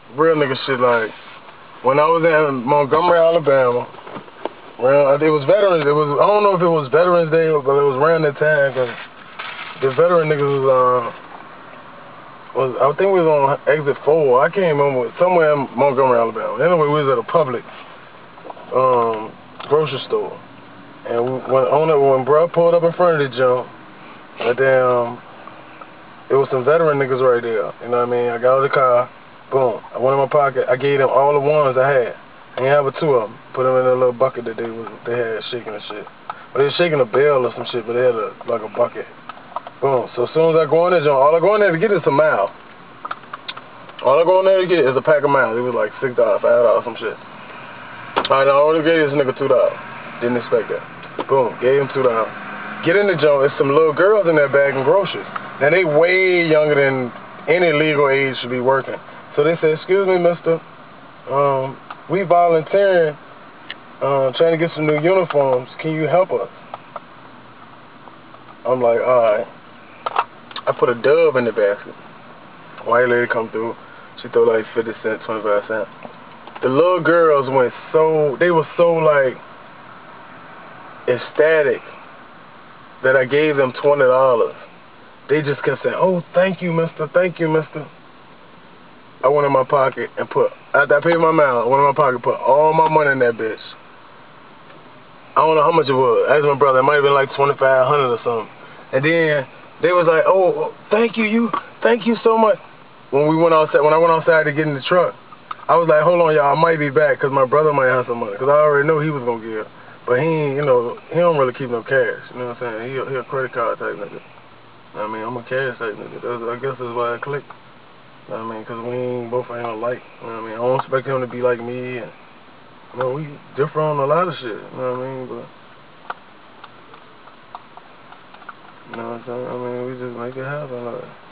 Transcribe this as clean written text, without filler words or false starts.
real nigga shit. Like when I was in Montgomery, Alabama, it was Veterans. I don't know if it was Veterans Day, but it was around that time. Cause the veteran niggas I think we was on exit 4. I can't remember, somewhere in Montgomery, Alabama. Anyway, we was at a public grocery store. And when bro pulled up in front of the jump, it was some veteran niggas right there. You know what I mean? I got out of the car, boom. I went in my pocket. I gave them all the ones I had. I ain't have but 2 of them. Put them in a little bucket that they had shaking and shit. But they was shaking a bell or some shit, but they had like a bucket. Boom. So as soon as I go in there, all I go in there to get is some miles. All I go in there to get is a pack of miles. It was like $6, $5, some shit. Alright, I only gave this nigga $2. Didn't expect that. Boom. Gave him $2. Get in the joint. There's some little girls in there bagging groceries. Now they way younger than any legal age should be working. So they said, "Excuse me, mister. We volunteering, trying to get some new uniforms. Can you help us?" I'm like, alright. I put a Dove in the basket. White lady come through. She threw like 50 cents, 25 cents. The little girls they were so like ecstatic that I gave them $20. They just kept saying, "Oh, thank you, mister. Thank you, mister." I went in my pocket and after I paid my amount, I went in my pocket, put all my money in that bitch. I don't know how much it was. I asked my brother, it might have been like $2,500 or something. And then they was like, "Oh, thank you so much." When I went outside to get in the truck, I was like, "Hold on, y'all, I might be back," because my brother might have some money, because I already know he was gonna give. But he don't really keep no cash. You know what I'm saying? He a credit card type nigga. I mean, I'm a cash type nigga. I guess that's why I clicked. You know what I mean? Because we both ain't alike. You know what I mean? I don't expect him to be like me. And, we differ on a lot of shit. You know what I mean? But, you know what I'm saying? I mean, we just make it happen. Like.